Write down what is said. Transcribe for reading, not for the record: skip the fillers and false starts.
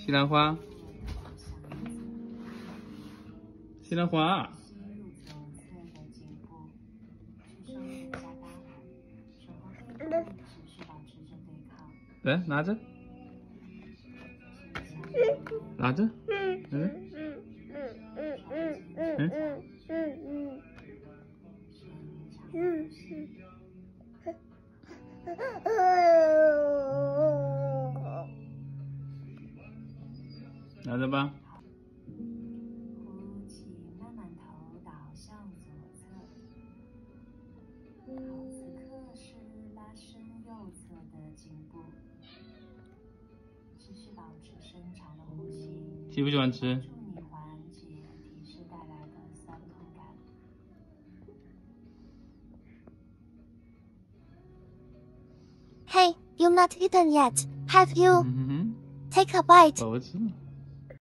西兰花，西兰花。来，拿着，拿着，拿着吧。 呼气，慢慢头倒向左侧。好，此刻是拉伸右侧的颈部，持续保持深长的呼吸。 喜不喜欢吃？ 帮助你缓解体式带来的酸痛感。 Hey, you've not eaten yet, have you? Take a bite. 我吃了。